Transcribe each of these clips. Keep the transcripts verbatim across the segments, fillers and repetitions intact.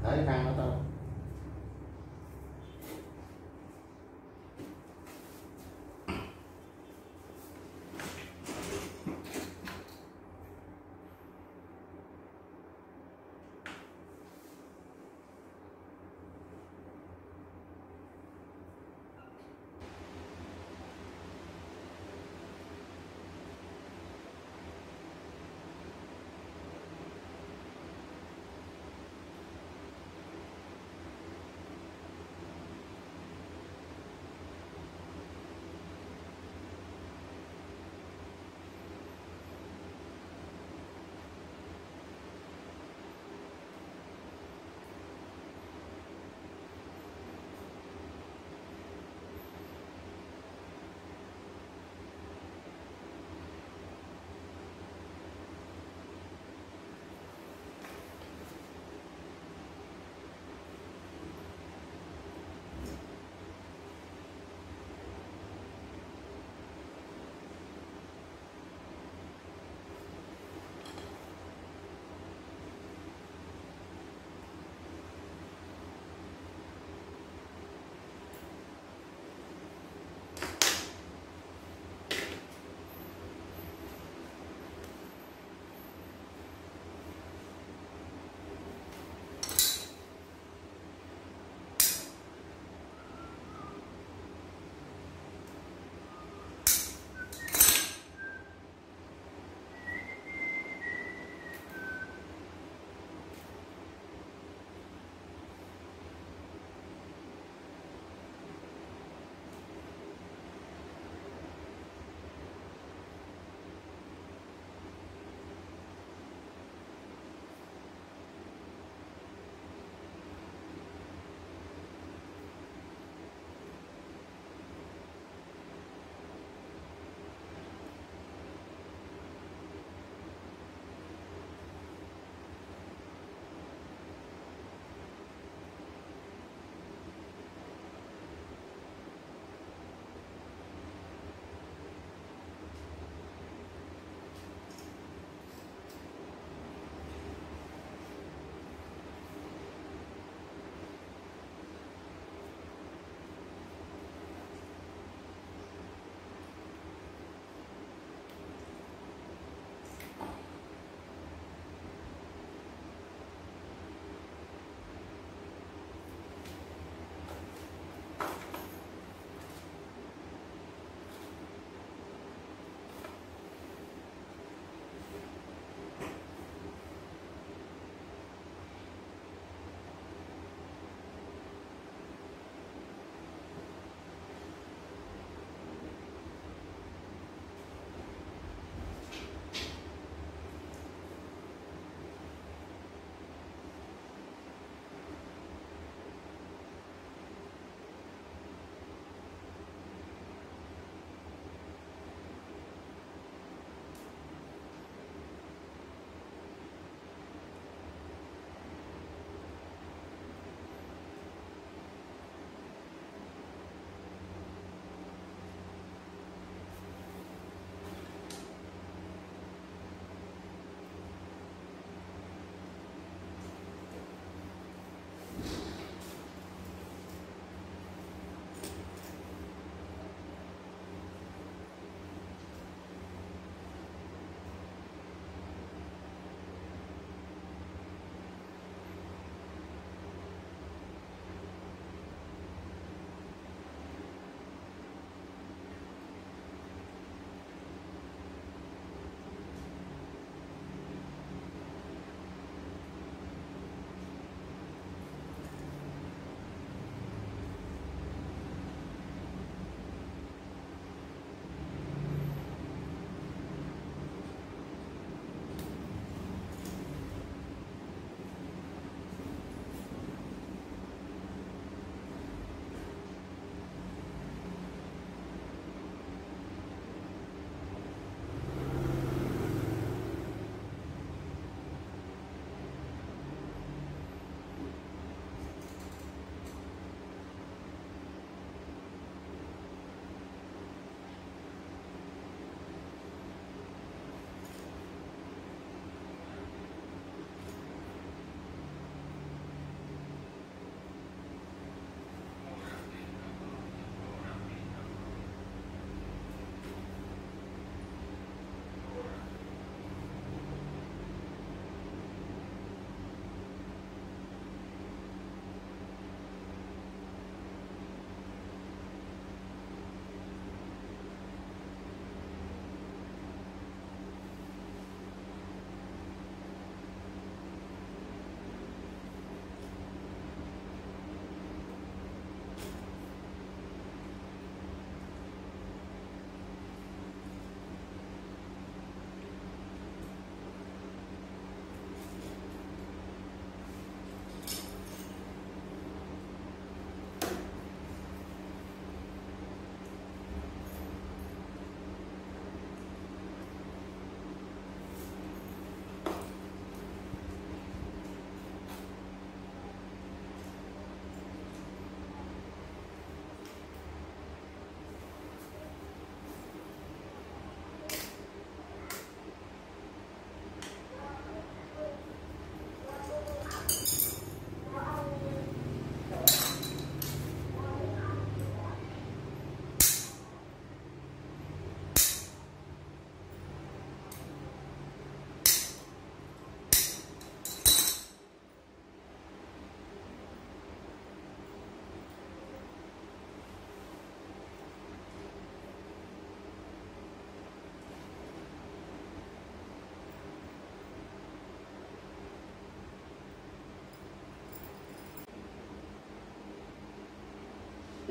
Đấy răng nó to.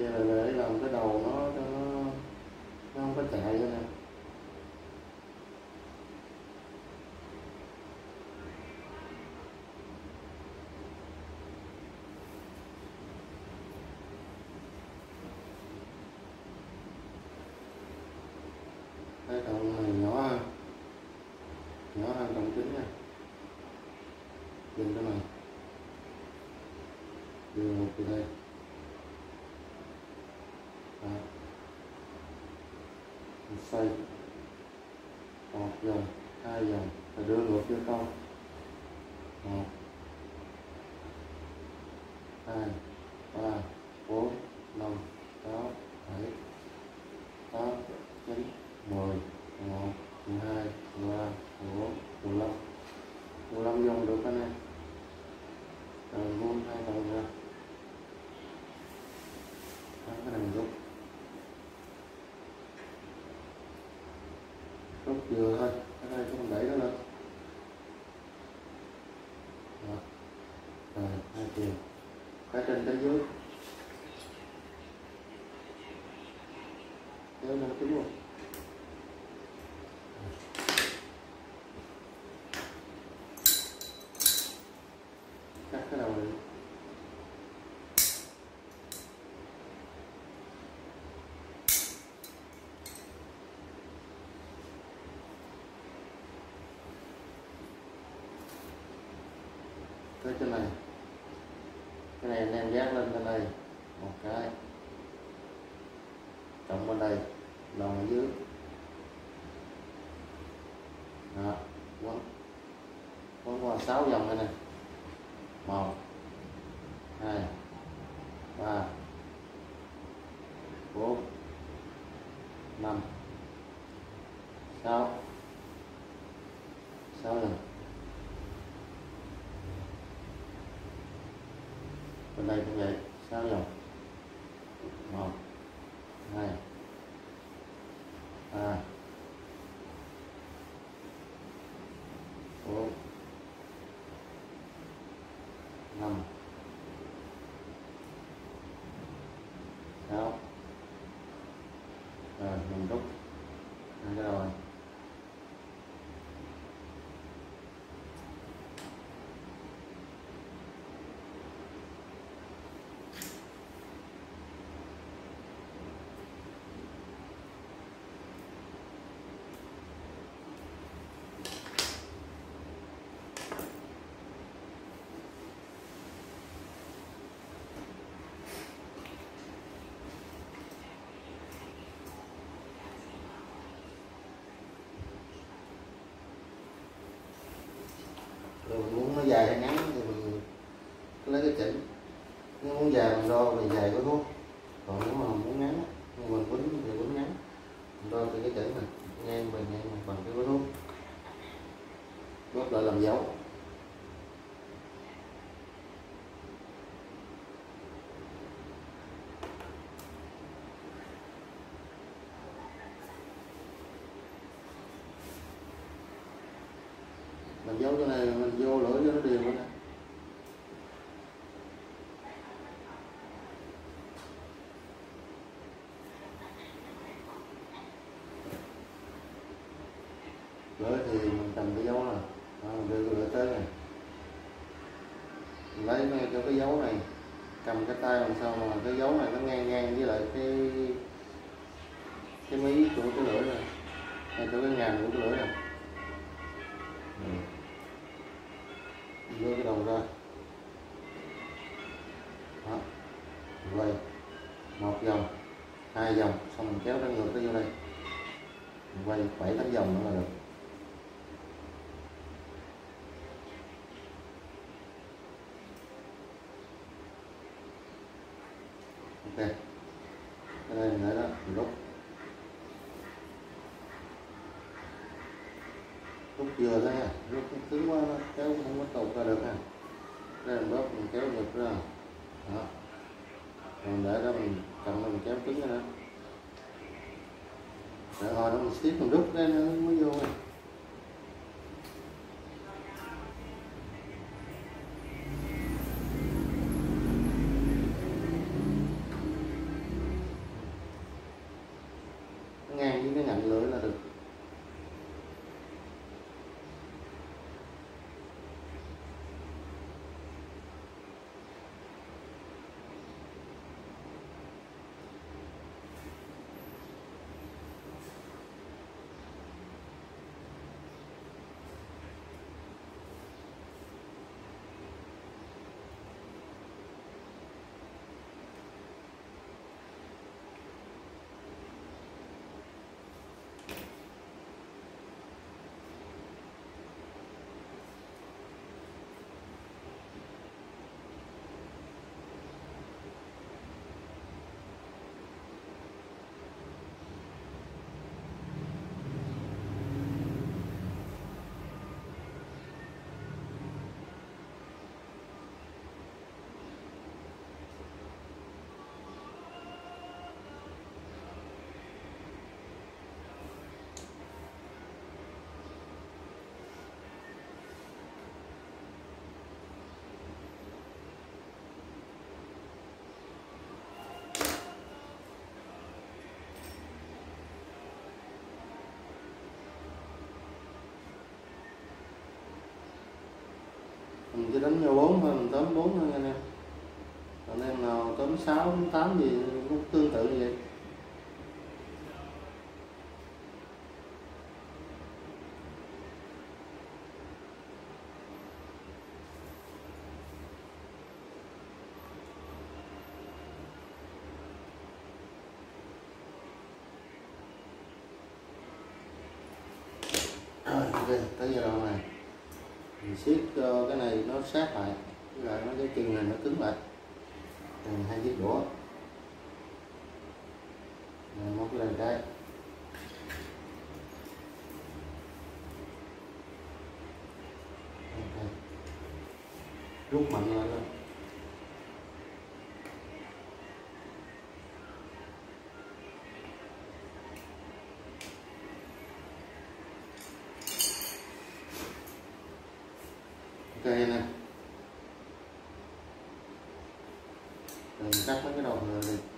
kia là để làm cái đầu nó cho nó nó không có chạy nữa nè. Cái đầu này nhỏ hơn, nhỏ hơn trọng chính nha. Dừng cái này, dừng một từ đây. Đó. Mình xoay một vòng, hai vòng, rồi đưa ngược vô con. Một, hai, ba, bốn, năm, sáu, bảy, tám, chín, mười, mười một, mười hai, mười ba, mười bốn, mười lăm. mười lăm vòng được anh em. Rồi buông hai đầu ra. Đó, cái này mình rút. Rút vừa thôi, cái đây không đẩy nó lên. Đó. Rồi, hai chiều. Cái trên cái dưới. Kéo lên kính luôn. Cắt cái đầu này. Cái trên này, cái này anh em dán lên trên đây một cái, trọng bên đây, đầu ở dưới. Đó, quấn quấn qua sáu vòng đây nè. Một, hai, ba, bốn, năm, sáu, sáu lần. Bên đây cũng vậy, sáu vòng. Một, hai, ba, bốn, năm, sáu. Rồi mình rút hai cái đầu này. Rồi mình muốn nó dài hay ngắn thì mình lấy cái chỉnh. Nếu muốn dài mình đo thì dài có thuốc, còn nếu mà muốn ngắn nhưng mình quýnh thì quýnh ngắn, mình đo từ cái chỉnh này ngang về ngang bằng cái gói thuốc, góp lại làm dấu. Làm dấu cái này mình vô lửa cho nó đều nữa nè. Lửa thì mình cầm cái dấu này, đó, mình đưa cái lửa tới này, mình lấy ngay cho cái dấu này, cầm cái tay làm sao mà cái dấu này nó ngang ngang với lại cái cái mí của cái lửa này, ngay chỗ cái ngàm của cái lửa này. Đưa cái đầu ra. Đó. Quay một vòng, hai vòng, xong mình kéo nó ngược tới vô đây, mình quay bảy tám vòng nữa là được. Ok, cái đây mình để đó, mình rút rút vừa thôi nha, rút cứng quá nó kéo không có tụt ra được ha. Đây mình bóp mình kéo ngược ra. Đó, rồi để đó mình cầm mình kéo cứng ra đó. Để hồi đó mình tiếp mình rút ra nó mới vô này. với cái ngạnh lưỡi là được. Mình chỉ đánh nhau bốn thôi, mình tóm bốn thôi anh em. Còn em nào tóm sáu, tám gì cũng tương tự như vậy. Rồi, ok, tới giai đoạn này mình siết cho cái này nó sát lại, với lại nó cái chân này nó cứng lại. Mình hai chiếc đũa, móc lên cái, okay. Rút mạnh lên đó. Ok nè, rồi cắt mấy cái đầu này đi.